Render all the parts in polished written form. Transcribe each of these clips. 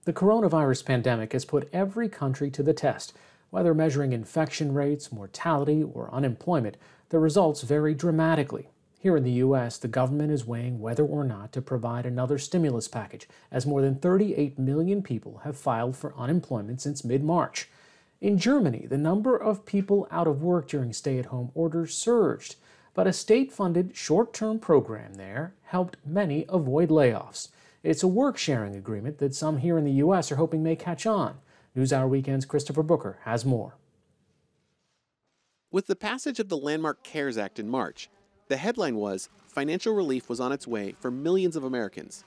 The coronavirus pandemic has put every country to the test. Whether measuring infection rates, mortality, or unemployment, the results vary dramatically. Here in the U.S., the government is weighing whether or not to provide another stimulus package, as more than 38 million people have filed for unemployment since mid-March. In Germany, the number of people out of work during stay-at-home orders surged, but a state-funded short-term program there helped many avoid layoffs. It's a work-sharing agreement that some here in the U.S. are hoping may catch on. NewsHour Weekend's Christopher Booker has more. With the passage of the landmark CARES Act in March, the headline was financial relief was on its way for millions of Americans.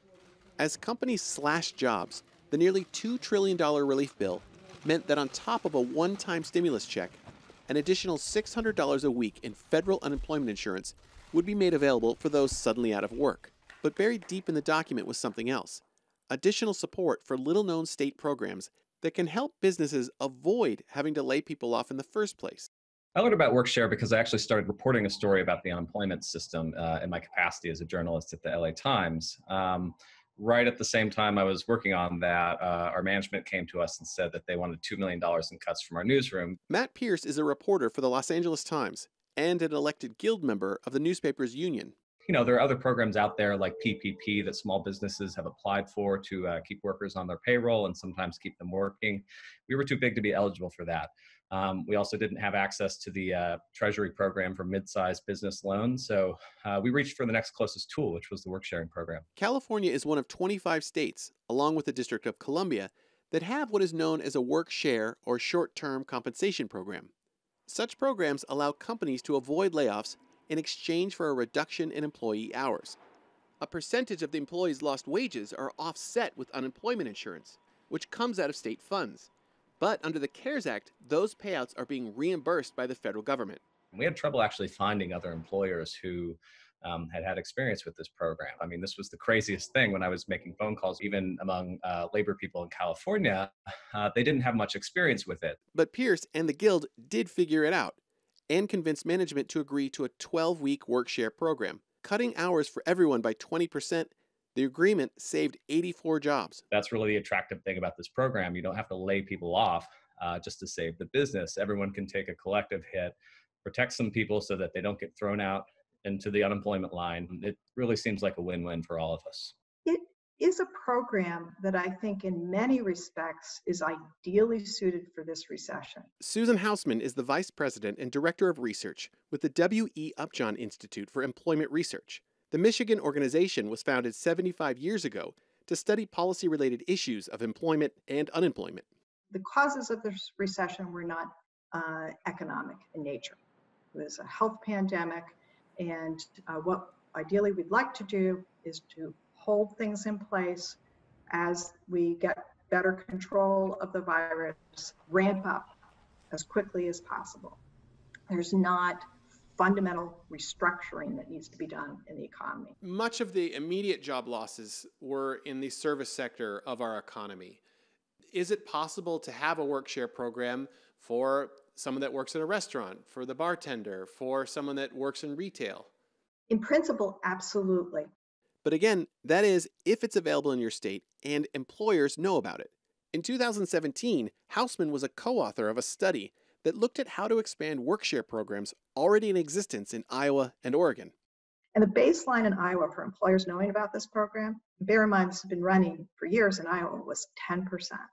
As companies slashed jobs, the nearly $2 trillion relief bill meant that on top of a one-time stimulus check, an additional $600 a week in federal unemployment insurance would be made available for those suddenly out of work. But buried deep in the document was something else: additional support for little-known state programs that can help businesses avoid having to lay people off in the first place. I learned about WorkShare because I actually started reporting a story about the unemployment system in my capacity as a journalist at the LA Times. Right at the same time I was working on that, our management came to us and said that they wanted $2 million in cuts from our newsroom. Matt Pierce is a reporter for the Los Angeles Times and an elected guild member of the newspaper's union. You know, there are other programs out there like PPP that small businesses have applied for to keep workers on their payroll and sometimes keep them working. We were too big to be eligible for that. We also didn't have access to the Treasury program for mid-sized business loans, so we reached for the next closest tool, which was the work-sharing program. California is one of 25 states, along with the District of Columbia, that have what is known as a work-share or short-term compensation program. Such programs allow companies to avoid layoffs in exchange for a reduction in employee hours. A percentage of the employees' lost wages are offset with unemployment insurance, which comes out of state funds. But under the CARES Act, those payouts are being reimbursed by the federal government. We had trouble actually finding other employers who had experience with this program. I mean, this was the craziest thing when I was making phone calls, even among labor people in California. They didn't have much experience with it. But Pierce and the Guild did figure it out and convinced management to agree to a 12-week work-share program, cutting hours for everyone by 20%. The agreement saved 84 jobs. That's really the attractive thing about this program. You don't have to lay people off just to save the business. Everyone can take a collective hit, protect some people so that they don't get thrown out into the unemployment line. It really seems like a win-win for all of us. It is a program that I think in many respects is ideally suited for this recession. Susan Hausman is the Vice President and Director of Research with the W.E. Upjohn Institute for Employment Research. The Michigan organization was founded 75 years ago to study policy-related issues of employment and unemployment. The causes of this recession were not economic in nature. It was a health pandemic, and what ideally we'd like to do is to hold things in place as we get better control of the virus, ramp up as quickly as possible. There's not fundamental restructuring that needs to be done in the economy. Much of the immediate job losses were in the service sector of our economy. Is it possible to have a work-share program for someone that works at a restaurant, for the bartender, for someone that works in retail? In principle, absolutely. But again, that is if it's available in your state and employers know about it. In 2017, Hausman was a co-author of a study that looked at how to expand work-share programs already in existence in Iowa and Oregon. And the baseline in Iowa for employers knowing about this program, bear in mind this has been running for years in Iowa, was 10%.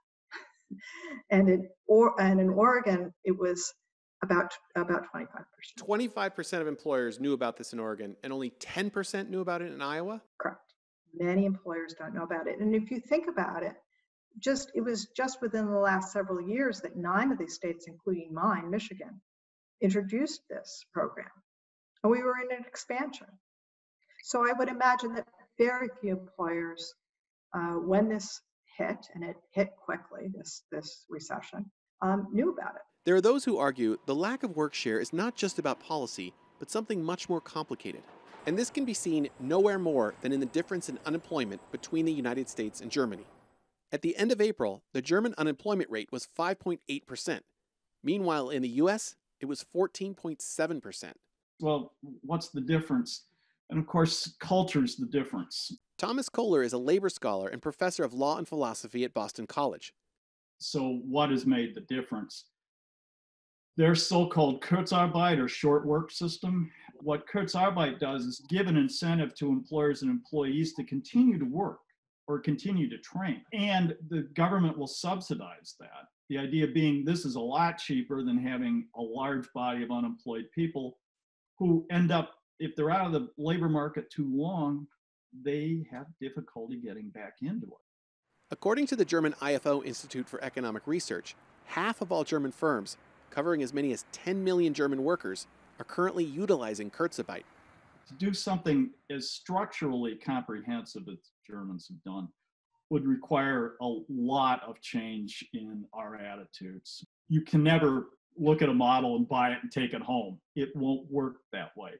And in Oregon, it was about 25%. 25% of employers knew about this in Oregon, and only 10% knew about it in Iowa? Correct. Many employers don't know about it. And if you think about it, it was just within the last several years that 9 of these states, including mine, Michigan, introduced this program. And we were in an expansion. So I would imagine that very few employers, when this hit, and it hit quickly, this recession, knew about it. There are those who argue the lack of work share is not just about policy, but something much more complicated. And this can be seen nowhere more than in the difference in unemployment between the United States and Germany. At the end of April, the German unemployment rate was 5.8%. Meanwhile, in the U.S., it was 14.7%. Well, what's the difference And of course, culture's the difference. Thomas Kohler is a labor scholar and professor of law and philosophy at Boston College. So what has made the difference? Their so-called Kurzarbeit or short work system. What Kurzarbeit does is give an incentive to employers and employees to continue to work or continue to train. And the government will subsidize that. The idea being this is a lot cheaper than having a large body of unemployed people who end up, if they're out of the labor market too long, they have difficulty getting back into it. According to the German IFO Institute for Economic Research, half of all German firms, covering as many as 10 million German workers, are currently utilizing Kurzarbeit. To do something as structurally comprehensive as Germans have done would require a lot of change in our attitudes. You can never look at a model and buy it and take it home. It won't work that way.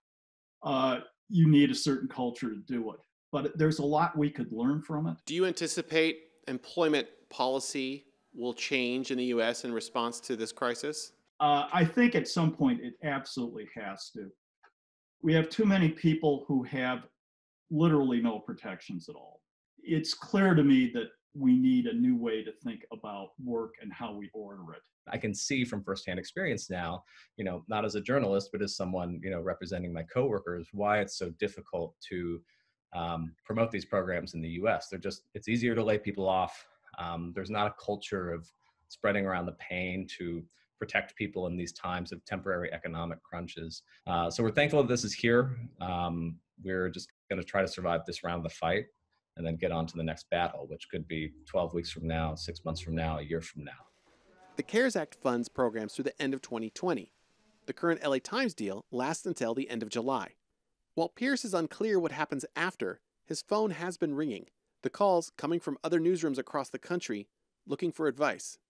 You need a certain culture to do it. But there's a lot we could learn from it. Do you anticipate employment policy will change in the U.S. in response to this crisis? I think at some point it absolutely has to. We have too many people who have literally no protections at all. It's clear to me that we need a new way to think about work and how we order it. I can see from firsthand experience now, not as a journalist, but as someone, representing my coworkers, why it's so difficult to promote these programs in the US. It's easier to lay people off. There's not a culture of spreading around the pain to protect people in these times of temporary economic crunches. So we're thankful that this is here. We're just going to try to survive this round of the fight and then get on to the next battle, which could be 12 weeks from now, 6 months from now, a year from now. The CARES Act funds programs through the end of 2020. The current LA Times deal lasts until the end of July. While Pierce is unclear what happens after, his phone has been ringing, the calls coming from other newsrooms across the country looking for advice.